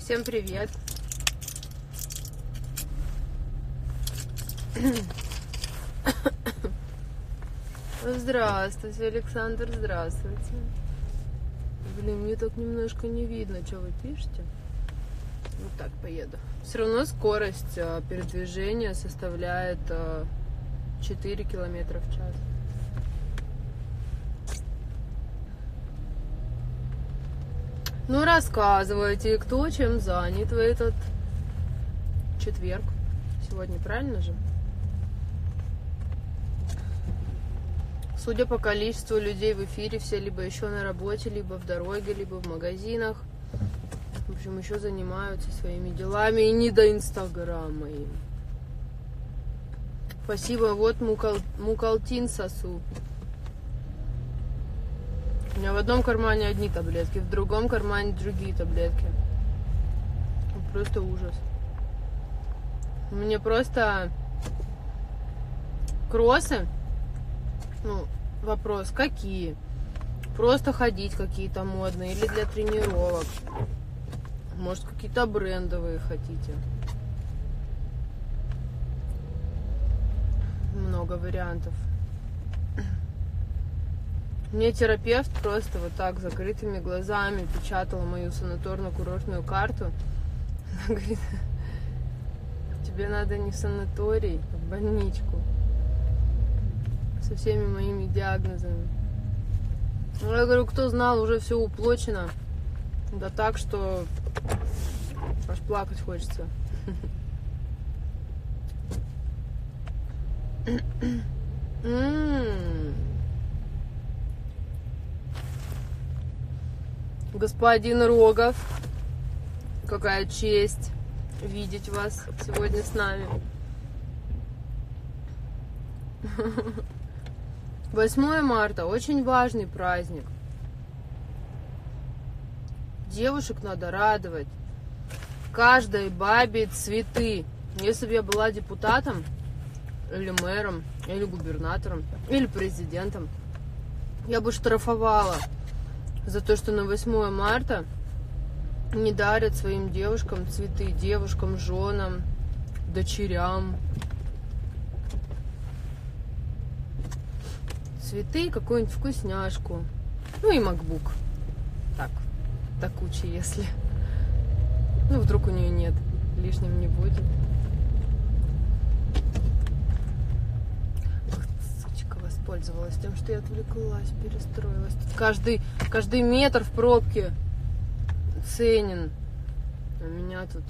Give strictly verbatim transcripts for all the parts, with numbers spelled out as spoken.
Всем привет. Здравствуйте, Александр, здравствуйте. Блин, мне так немножко не видно, что вы пишете. Вот так поеду. Все равно скорость передвижения составляет четыре километра в час. Ну, рассказывайте, кто чем занят в этот четверг. Сегодня, правильно же? Судя по количеству людей в эфире, все либо еще на работе, либо в дороге, либо в магазинах. В общем, еще занимаются своими делами и не до Инстаграма им. Спасибо, вот мукал... мукалтин сосу. У меня в одном кармане одни таблетки, в другом кармане другие таблетки. Просто ужас. Мне просто кроссы. Ну, вопрос, какие? Просто ходить какие-то модные или для тренировок? Может, какие-то брендовые хотите? Много вариантов. Мне терапевт просто вот так закрытыми глазами печатала мою санаторно-курортную карту. Она говорит, тебе надо не в санаторий, а в больничку. Со всеми моими диагнозами. Ну, я говорю, кто знал, уже все уплочено. Да так, что аж плакать хочется. Господин Рогов, какая честь видеть вас сегодня с нами. восьмое марта очень важный праздник. Девушек надо радовать. Каждой бабе цветы. Если бы я была депутатом, или мэром, или губернатором, или президентом, я бы штрафовала за то, что на восьмое марта не дарят своим девушкам цветы, девушкам, женам, дочерям. Цветы, какую-нибудь вкусняшку. Ну и MacBook. Так, до кучи, если. Ну, вдруг у нее нет. Лишним не будет. Ах, сучка, воспользовалась тем, что я отвлеклась, перестроилась. Тут каждый, каждый метр в пробке ценен. А меня тут...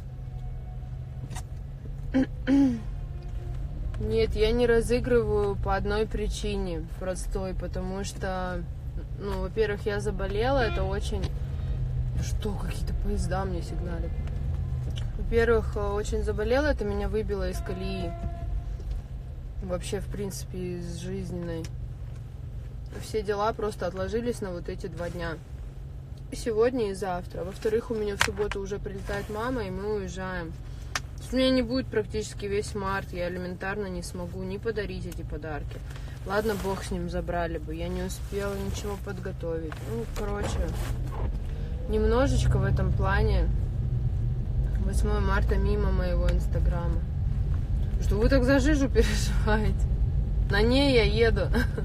Нет, я не разыгрываю по одной причине простой, потому что, ну, во-первых, я заболела, это очень... Что, какие-то поезда мне сигналят? Во-первых, очень заболела, это меня выбило из колеи. Вообще, в принципе, из жизненной. Все дела просто отложились на вот эти два дня. И сегодня, и завтра. Во-вторых, у меня в субботу уже прилетает мама, и мы уезжаем. У меня не будет практически весь март, я элементарно не смогу ни подарить эти подарки. Ладно, бог с ним, забрали бы, я не успела ничего подготовить. Ну, короче, немножечко в этом плане восьмое марта мимо моего инстаграма. Что вы так за жижу переживаете? На ней я еду.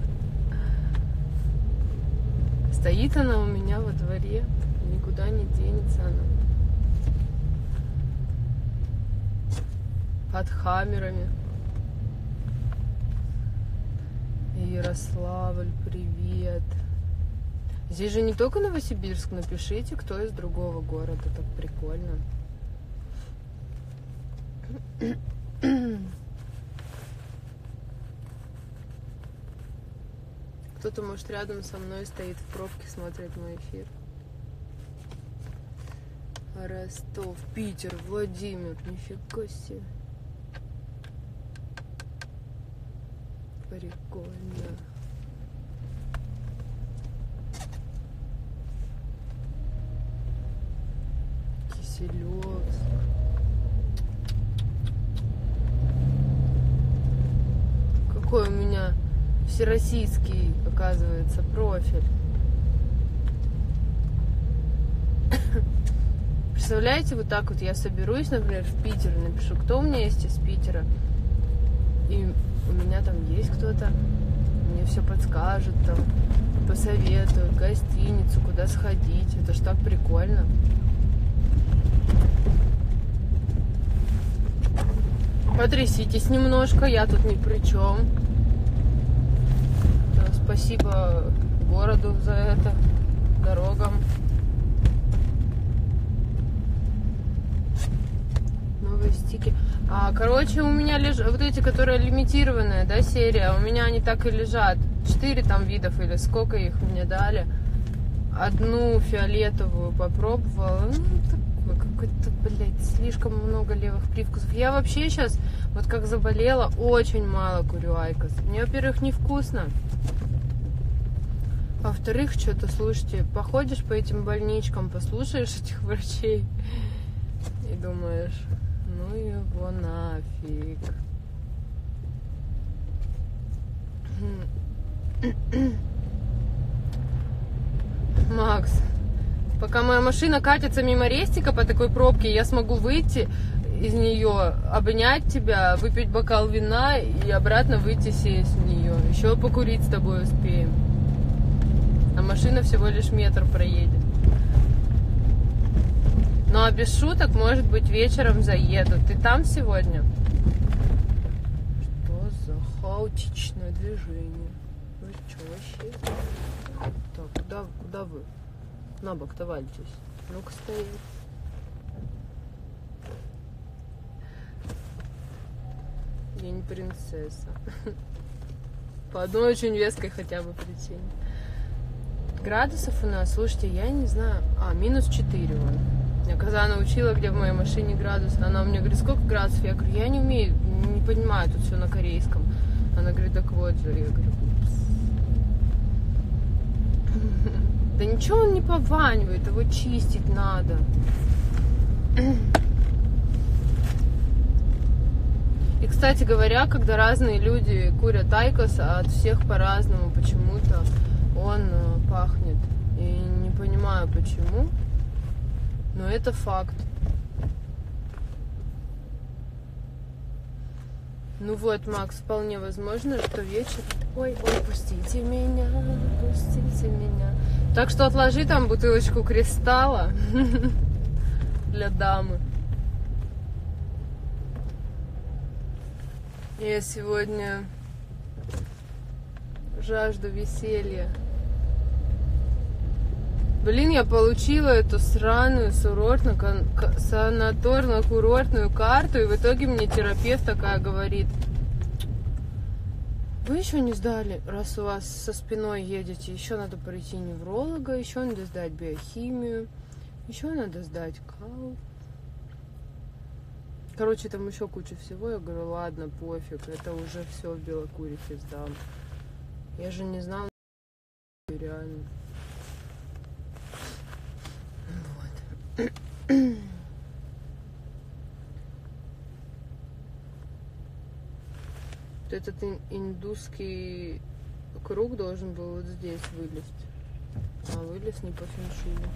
Стоит она у меня во дворе, никуда не денется она. Под хаммерами. Ярославль, привет. Здесь же не только Новосибирск, напишите, кто из другого города, так прикольно. Кто-то, может, рядом со мной стоит в пробке, смотрит мой эфир. Ростов, Питер, Владимир, нифига себе. Прикольно. Киселёвск. Какой у меня всероссийский, оказывается, профиль. представляете, вот так вот я соберусь, например, в Питер, напишу, кто у меня есть из Питера, и у меня там есть кто-то, мне все подскажут, там, посоветуют, гостиницу, куда сходить. Это ж так прикольно. Потряситесь немножко, я тут ни при чем. Да, спасибо городу за это, дорогам. Новые стики. А, короче, у меня лежат вот эти, которые лимитированная, да, серия. У меня они так и лежат. Четыре там видов или сколько их мне дали. Одну фиолетовую попробовала. Ну, какой-то, блядь, слишком много левых привкусов. Я вообще сейчас, вот как заболела, очень мало курю айкос. Мне, во-первых, невкусно. Во-вторых, что-то, слушайте, походишь по этим больничкам, послушаешь этих врачей и думаешь, ну его нафиг. Макс, пока моя машина катится мимо рестика по такой пробке, я смогу выйти из нее, обнять тебя, выпить бокал вина и обратно выйти сесть в нее. Еще покурить с тобой успеем. А машина всего лишь метр проедет. Ну а без шуток, может быть, вечером заеду. Ты там сегодня? Что за хаотичное движение? Вы что вообще? Так, куда, куда вы? На бок товарищись. Ну-ка стоять. Я не принцесса. По одной очень веской хотя бы причине. Градусов у нас, слушайте, я не знаю. А, минус четыре вон. Я когда научила, где в моей машине градус, она мне говорит, сколько градусов? Я говорю, я не умею, не понимаю, тут все на корейском. Она говорит, так вот же. Я говорю, упс. Да ничего он не пованивает, его чистить надо. И, кстати говоря, когда разные люди курят айкос, а от всех по-разному почему-то он пахнет. И не понимаю, почему. Но это факт. Ну вот, Макс, вполне возможно, что вечер... Ой, ой, пустите меня, пустите меня. Так что отложи там бутылочку кристалла для дамы. Я сегодня жажду веселья. Блин, я получила эту сраную санаторно-курортную карту, и в итоге мне терапевт такая говорит: вы еще не сдали, раз у вас со спиной едете, еще надо пройти невролога, еще надо сдать биохимию, еще надо сдать кал. Короче, там еще куча всего. Я говорю, ладно, пофиг, это уже все в Белокурихе сдам. Я же не знала, реально. Вот. Этот индусский круг должен был вот здесь вылезть. А вылез не по феншую.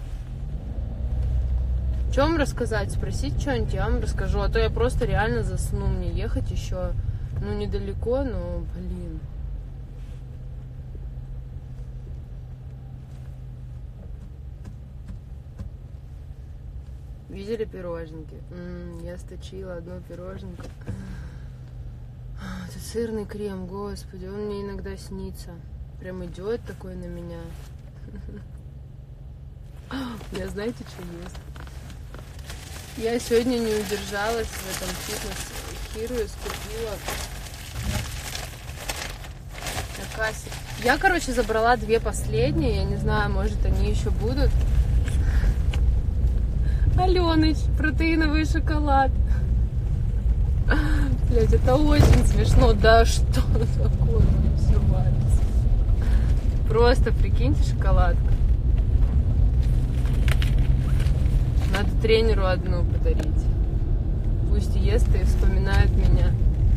Что вам рассказать? Спросить что-нибудь, я вам расскажу. А то я просто реально засну. Мне ехать еще, ну, недалеко, но, блин. Видели пирожники? М-м, я сточила одну пироженку. Это сырный крем, господи, он мне иногда снится. Прям идет такой на меня. Я знаете, что есть? Я сегодня не удержалась в этом фитнес-хиру и скупила на кассе. Я, короче, забрала две последние. Я не знаю, может, они еще будут. Аленыч, протеиновый шоколад. Блять, это очень смешно. Да что такое? Все валится. Просто прикиньте, шоколадка. Надо тренеру одну подарить. Пусть ест и вспоминает меня.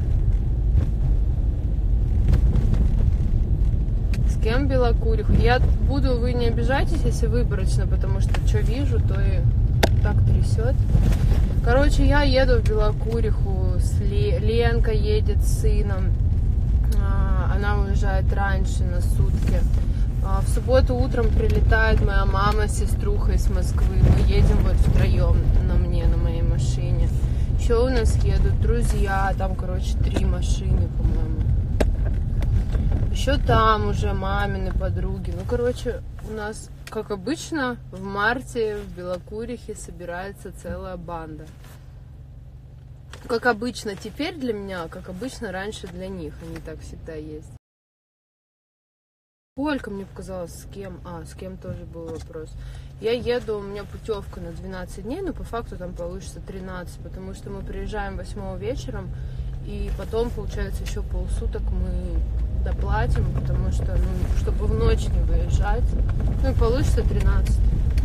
С кем Белокуриху? Я буду, вы не обижайтесь, если выборочно, потому что что вижу, то и так трясет. Короче, я еду в Белокуриху, с Ле... Ленка едет с сыном. Она уезжает раньше на сутки. В субботу утром прилетает моя мама с сеструхой из Москвы. Мы едем вот втроем на мне, на моей машине. Еще у нас едут друзья, там, короче, три машины, по-моему. Еще там уже мамины подруги. Ну, короче, у нас, как обычно, в марте в Белокурихе собирается целая банда. Как обычно теперь для меня, как обычно раньше для них. Они так всегда есть. Сколько, мне показалось, с кем? А, с кем тоже был вопрос. Я еду, у меня путевка на двенадцать дней, но по факту там получится тринадцать, потому что мы приезжаем восьмого вечером, и потом, получается, еще полсуток мы доплатим, потому что, ну, чтобы в ночь не выезжать. Ну и получится тринадцать.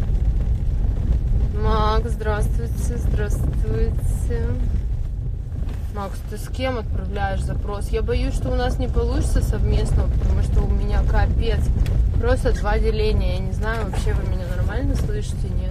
Макс, здравствуйте, здравствуйте. Макс, ты с кем отправляешь запрос? Я боюсь, что у нас не получится совместно, потому что у меня капец. Просто два деления. Я не знаю, вообще вы меня нормально слышите, нет?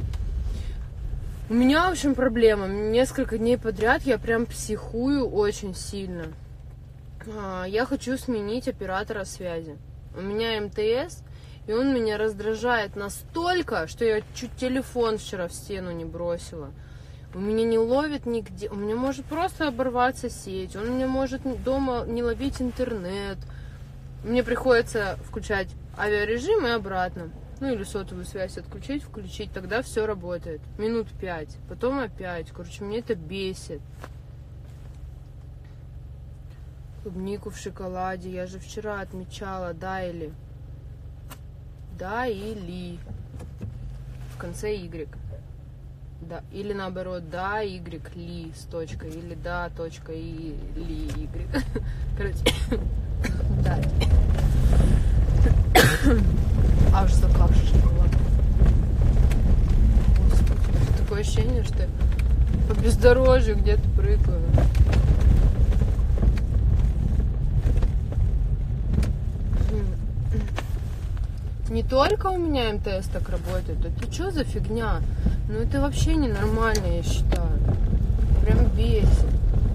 У меня, в общем, проблема. Несколько дней подряд я прям психую очень сильно. Я хочу сменить оператора связи. У меня эм тэ эс, и он меня раздражает настолько, что я чуть телефон вчера в стену не бросила. У меня не ловит нигде, у меня может просто оборваться сеть, он у меня может дома не ловить интернет. Мне приходится включать авиарежим и обратно. Ну или сотовую связь отключить, включить, тогда все работает. Минут пять, потом опять. Короче, мне это бесит. Клубнику в шоколаде, я же вчера отмечала, да или? Да или. В конце Y. Да, или наоборот, да, Y, ли, с точкой, или да, точка, и, ли, Y. Короче, да. Аж закашляла. Господи, такое ощущение, что я по бездорожью где-то прыгаю. Не только у меня эм тэ эс так работает. Это что за фигня? Ну это вообще ненормально, я считаю. Прям бесит.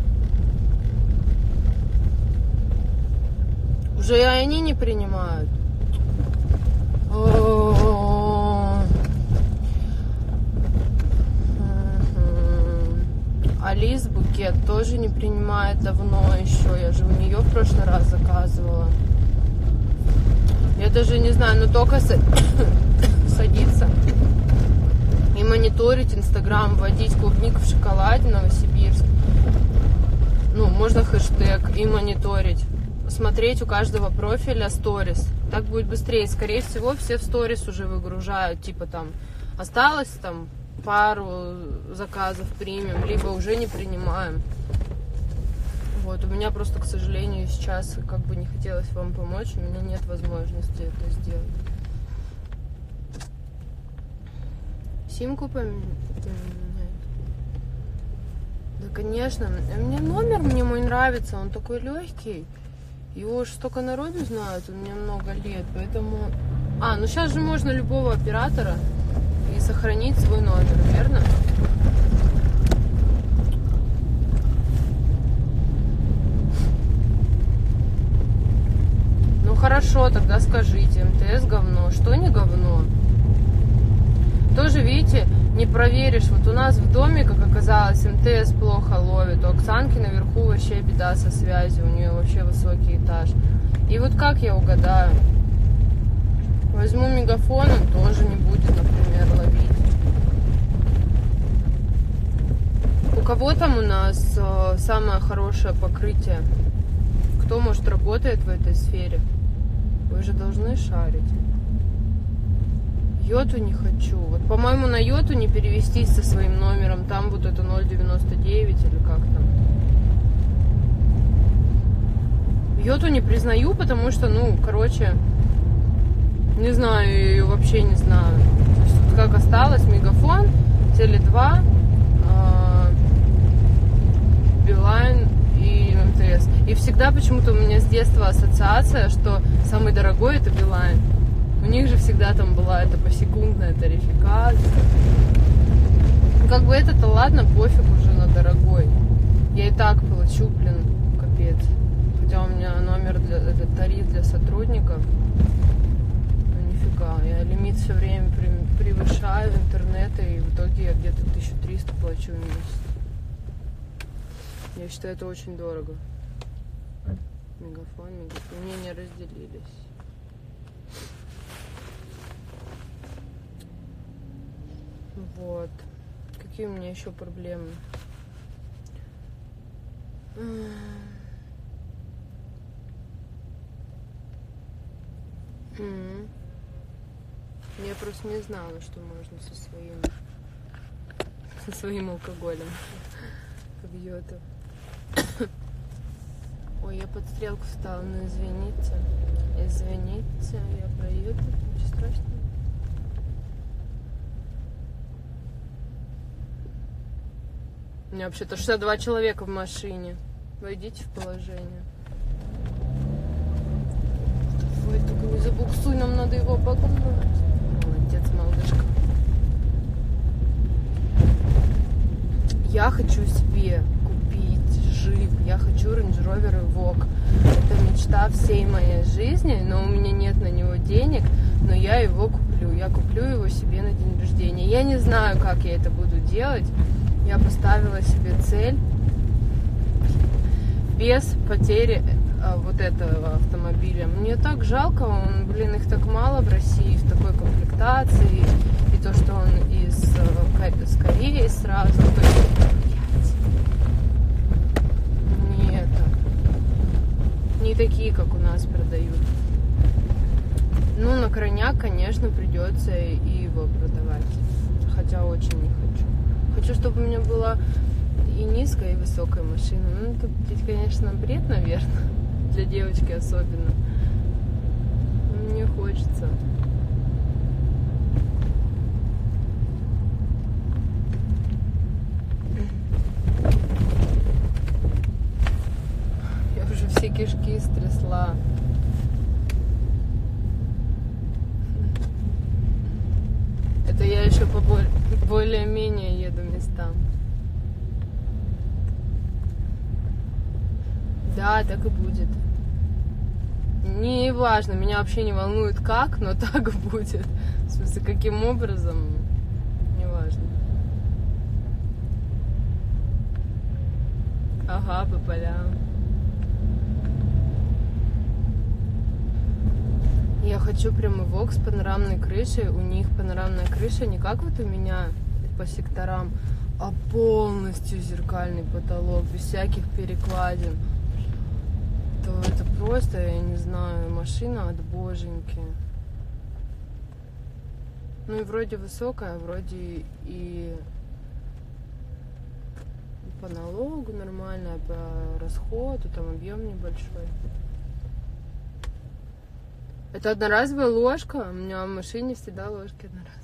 Уже и они не принимают. Алис букет тоже не принимает давно еще. Я же у нее в прошлый раз заказывала. Я даже не знаю, но только садиться и мониторить Инстаграм, вводить клубнику в шоколаде Новосибирск. Ну, можно хэштег и мониторить. Смотреть у каждого профиля сторис. Так будет быстрее. Скорее всего, все в сторис уже выгружают. Типа там осталось там пару заказов примем, либо уже не принимаем. Вот, у меня просто, к сожалению, сейчас, как бы не хотелось вам помочь, у меня нет возможности это сделать. Симку поменять? Да, конечно. Мне номер, мне мой нравится, он такой легкий. Его уж столько народу знают, у меня много лет, поэтому... А, ну сейчас же можно любого оператора и сохранить свой номер, верно? Хорошо, тогда скажите, эм тэ эс говно, что не говно? Тоже, видите, не проверишь. Вот у нас в доме, как оказалось, эм тэ эс плохо ловит. У Оксанки наверху вообще беда со связью, у нее вообще высокий этаж. И вот как я угадаю? Возьму мегафон, он тоже не будет, например, ловить. У кого там у нас э, самое хорошее покрытие? Кто, может, работает в этой сфере? Вы же должны шарить. Йоту не хочу. Вот, по-моему, на Йоту не перевестись со своим номером. Там вот это ноль девяносто девять или как там. Йоту не признаю, потому что, ну, короче, не знаю, ее вообще не знаю. То есть, вот как осталось, Мегафон, Теле два, Билайн и эм тэ эс. И всегда почему-то у меня с детства ассоциация, что самый дорогой это Билайн. У них же всегда там была эта посекундная тарификация. Ну как бы это-то ладно, пофиг уже на дорогой. Я и так плачу, блин, капец. Хотя у меня номер, для, это тариф для сотрудников. Ну нифига, я лимит все время превышаю интернета, и в итоге я где-то тысячу триста плачу в месяц. Я считаю, это очень дорого. Мегафон, мегафон. Мнения разделились. Вот. Какие у меня еще проблемы? Mm-hmm. Я просто не знала, что можно со своим со своим алкоголем в йоту. Ой, я под стрелку встала, ну извините. Извините, я про йоту, ничего страшного. У меня вообще-то шестьдесят два человека в машине. Войдите в положение. Давай, только не забуксуй, нам надо его обогнать. Молодец, малышка. Я хочу себе купить джип. Я хочу Range Rover Evoque. Это мечта всей моей жизни, но у меня нет на него денег, но я его куплю. Я куплю его себе на день рождения. Я не знаю, как я это буду делать. Я поставила себе цель без потери а, вот этого автомобиля. Мне так жалко, он, блин, их так мало в России в такой комплектации. И то, что он из, из Кореи сразу. То есть, не это. Не такие, как у нас продают. Ну, на крайняк, конечно, придется и его продавать. Хотя очень не хочу. Хочу, чтобы у меня была и низкая, и высокая машина. Ну, это, конечно, бред, наверное, для девочки особенно. Но мне хочется. Я уже все кишки стрясла. Это я еще по более-менее еду местам. Да, так и будет. Не важно, меня вообще не волнует как, но так будет. В смысле, каким образом, не важно. Ага, по полям. Я хочу прям Evoque с панорамной крышей. У них панорамная крыша не как вот у меня по секторам, а полностью зеркальный потолок, без всяких перекладин. То это просто, я не знаю, машина от боженьки. Ну и вроде высокая, вроде и по налогу нормальная, по расходу, там объем небольшой. Это одноразовая ложка. У меня в машине всегда ложки одноразовые.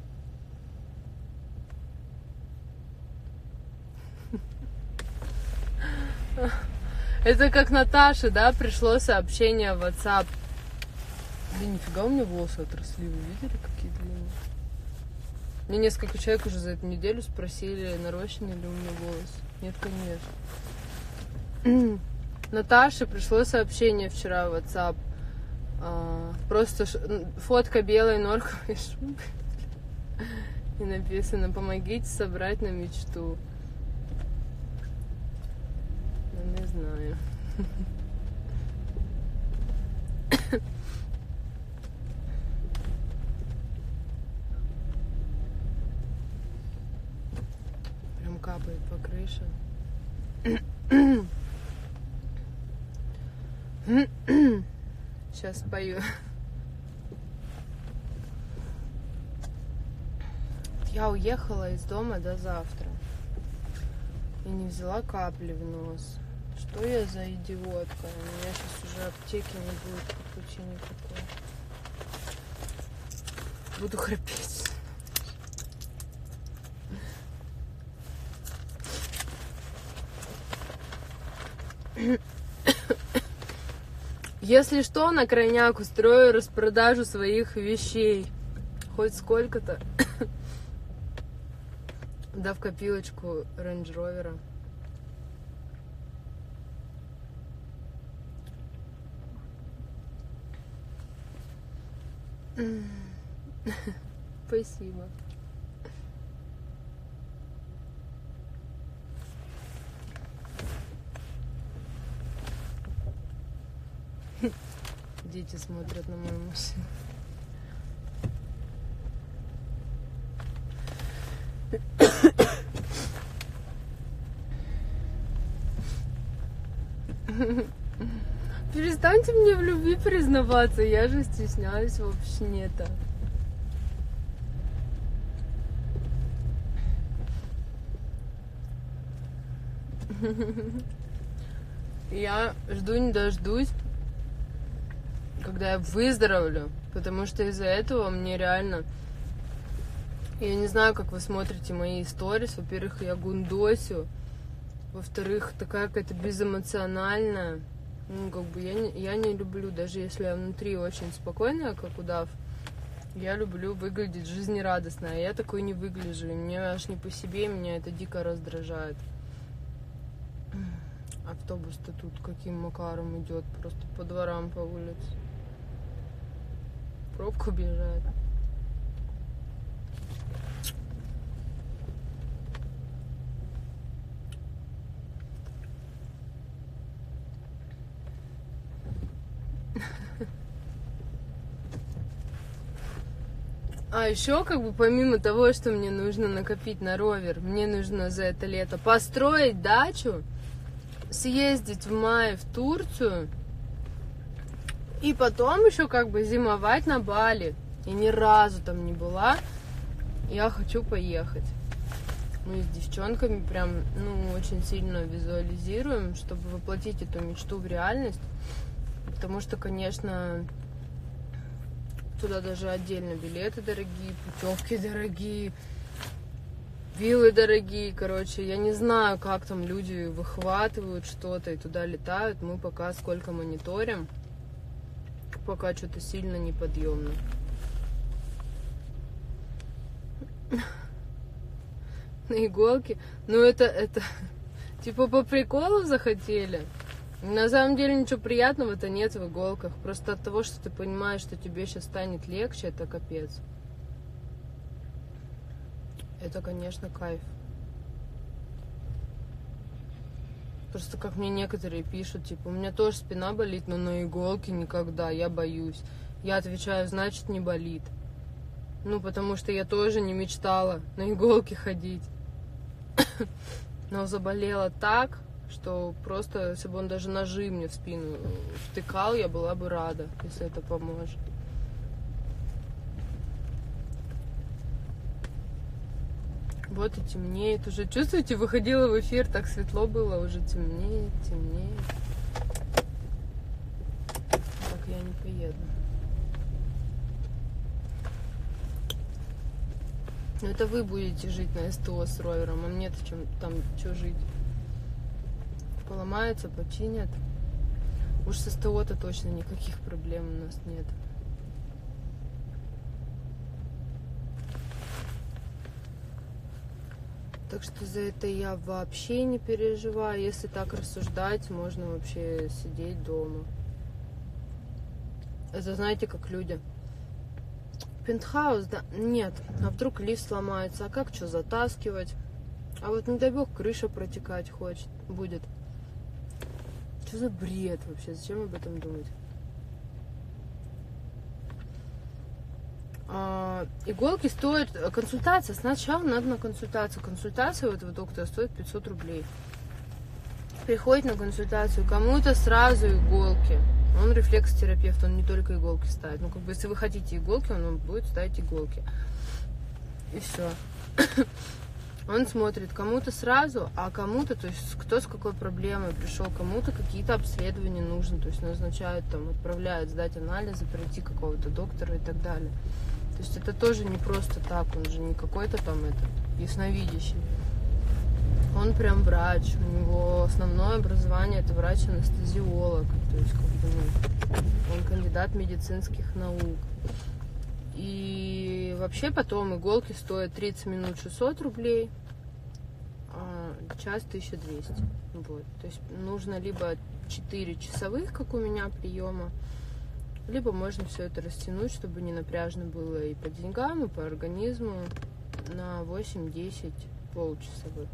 Это как Наташе, да, пришло сообщение в WhatsApp. Блин, нифига у меня волосы отросли. Вы видели, какие длинные? Мне несколько человек уже за эту неделю спросили, нарощены ли у меня волосы. Нет, конечно. Наташе пришло сообщение вчера в WhatsApp. А, просто ш... фотка белой норковой шубы. И написано: помогите собрать на мечту. Ну, не знаю. Прям капает по крыше. Сейчас спою. Я уехала из дома до завтра и не взяла капли в нос. Что я за идиотка? У меня сейчас уже аптеки не будет вообще никакой. Буду храпеть. Если что, на крайняк устрою распродажу своих вещей. Хоть сколько-то Да, в копилочку Range Rover. Спасибо. Дети смотрят на мою машину. Перестаньте мне в любви признаваться, я же стесняюсь вообще-то. Я жду не дождусь, когда я выздоровлю, потому что из-за этого мне реально... Я не знаю, как вы смотрите мои сторис. Во-первых, я гундосю. Во-вторых, такая какая-то безэмоциональная. Ну, как бы я не, я не люблю, даже если я внутри очень спокойная, как удав, я люблю выглядеть жизнерадостно, а я такой не выгляжу. И мне аж не по себе, меня это дико раздражает. Автобус-то тут каким макаром идет, просто по дворам, по улице. Пробку бежает. А еще, как бы, помимо того, что мне нужно накопить на ровер, мне нужно за это лето построить дачу, съездить в мае в Турцию и потом еще как бы зимовать на Бали. И ни разу там не была. Я хочу поехать. Мы с девчонками прям, ну, очень сильно визуализируем, чтобы воплотить эту мечту в реальность. Потому что, конечно, туда даже отдельно билеты дорогие, путевки дорогие, виллы дорогие. Короче, я не знаю, как там люди выхватывают что-то и туда летают. Мы пока сколько мониторим, пока что-то сильно неподъемно. На иголке. Ну это, это типа по приколу захотели. На самом деле ничего приятного-то нет в иголках. Просто от того, что ты понимаешь, что тебе сейчас станет легче, это капец. Это, конечно, кайф. Просто как мне некоторые пишут, типа, у меня тоже спина болит, но на иголке никогда, я боюсь. Я отвечаю, значит, не болит. Ну, потому что я тоже не мечтала на иголке ходить. Но заболела так, что просто, если бы он даже ножи мне в спину втыкал, я была бы рада, если это поможет. Вот и темнеет уже. Чувствуете, выходила в эфир, так светло было, уже темнеет, темнеет. Так я не поеду. Ну это вы будете жить на СТО с ровером, а мне-то чем там что жить? Поломается, починят. Уж с СТО-то точно никаких проблем у нас нет. Так что за это я вообще не переживаю. Если так рассуждать, можно вообще сидеть дома. Это знаете, как люди. Пентхаус, да? Нет. А вдруг лифт сломается? А как что затаскивать? А вот не дай бог крыша протекать хочет, будет. Что за бред вообще? Зачем об этом думать? А, иголки стоят... Консультация. Сначала надо на консультацию. Консультация у этого доктора стоит пятьсот рублей. Приходит на консультацию. Кому-то сразу иголки. Он рефлексотерапевт, он не только иголки ставит. Ну, как бы, если вы хотите иголки, он вам будет ставить иголки. И все. Он смотрит кому-то сразу, а кому-то, то есть кто с какой проблемой пришел, кому-то какие-то обследования нужны, то есть назначают, там, отправляют сдать анализы, пройти какого-то доктора и так далее. То есть это тоже не просто так, он же не какой-то там этот ясновидящий. Он прям врач, у него основное образование это врач-анестезиолог, то есть как бы, ну, он кандидат медицинских наук. И вообще потом иголки стоят тридцать минут шестьсот рублей, час тысяча двести. Вот. То есть нужно либо четыре часовых, как у меня, приема, либо можно все это растянуть, чтобы не напряжно было и по деньгам, и по организму, на восемь-десять получасовых.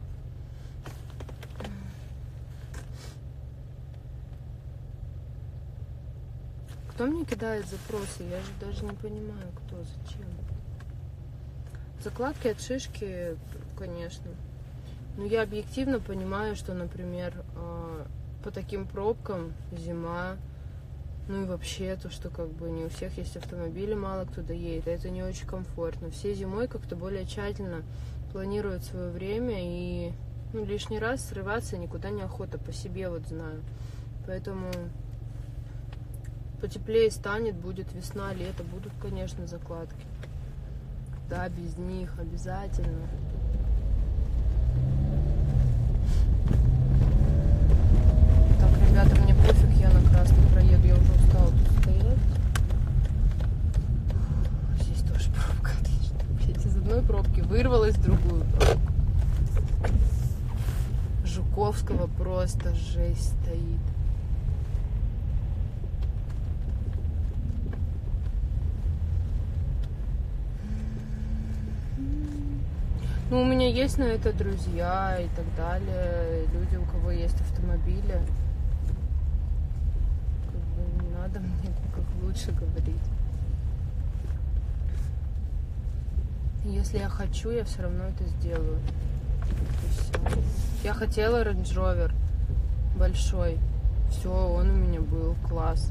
Кто мне кидает запросы? Я же даже не понимаю, кто, зачем. Закладки от шишки, конечно. Но я объективно понимаю, что, например, по таким пробкам зима, ну и вообще то, что как бы не у всех есть автомобили, мало кто доедет, это не очень комфортно. Все зимой как-то более тщательно планируют свое время, и ну, лишний раз срываться никуда не охота, по себе вот знаю. Поэтому потеплее станет, будет весна, лето, будут, конечно, закладки. Да, без них обязательно. Так, ребята, мне пофиг, я на красный проеду, я уже устала тут стоять. Здесь тоже пробка, отлично. Блять, из одной пробки вырвалась в другую пробку. Жуковского просто жесть стоит. Ну, у меня есть на это друзья и так далее, люди, у кого есть автомобили. Как бы не надо мне как лучше говорить. Если я хочу, я все равно это сделаю. И все. Я хотела Range Rover большой. Все, он у меня был, класс.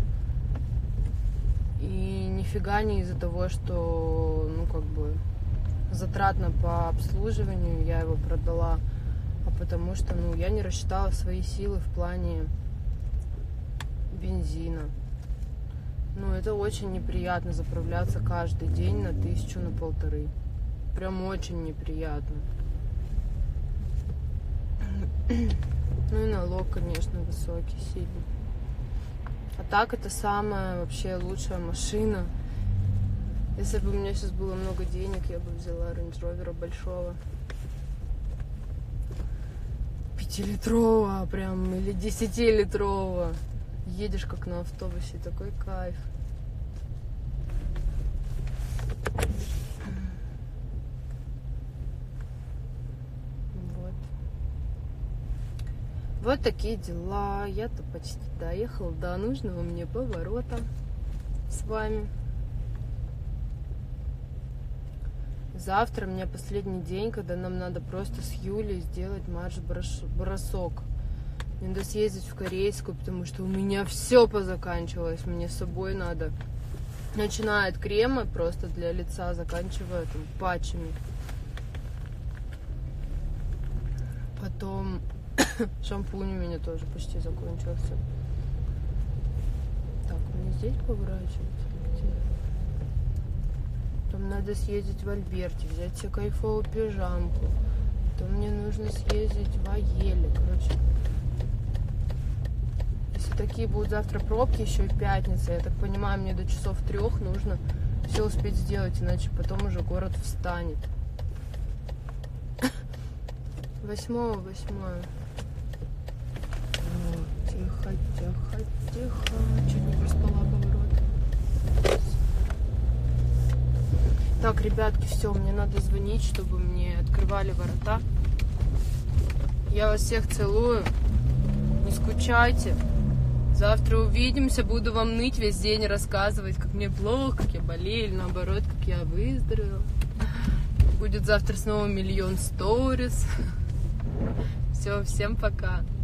И нифига не из-за того, что, ну, как бы, затратно по обслуживанию я его продала, а потому что, ну, я не рассчитала свои силы в плане бензина. Ну, это очень неприятно заправляться каждый день на тысячу, на полторы. Прям очень неприятно. Ну и налог, конечно, высокий, сильный. А так это самая вообще лучшая машина. Если бы у меня сейчас было много денег, я бы взяла Range Rover большого. Пятилитрового прям, или десятилитрового. Едешь как на автобусе, такой кайф. Вот. Вот такие дела. Я-то почти доехала до нужного мне поворота с вами. Завтра у меня последний день, когда нам надо просто с Юлей сделать марш-бросок. Мне надо съездить в Корейскую, потому что у меня все позаканчивалось. Мне с собой надо, начиная от крема просто для лица, заканчивая там патчами. Потом шампунь у меня тоже почти закончился. Так, мне здесь поворачивать? Где? Потом надо съездить в Альберте, взять себе кайфовую пижамку. Потом мне нужно съездить в Аеле. Короче, если такие будут завтра пробки, еще и пятница, я так понимаю, мне до часов трех нужно все успеть сделать, иначе потом уже город встанет. Восьмого, восьмое. Тихо, тихо, тихо. Чуть не проспала поворот. Так, ребятки, все, мне надо звонить, чтобы мне открывали ворота. Я вас всех целую. Не скучайте. Завтра увидимся. Буду вам ныть весь день, рассказывать, как мне плохо, как я болею, или наоборот, как я выздоровела. Будет завтра снова миллион сторис. Все, всем пока.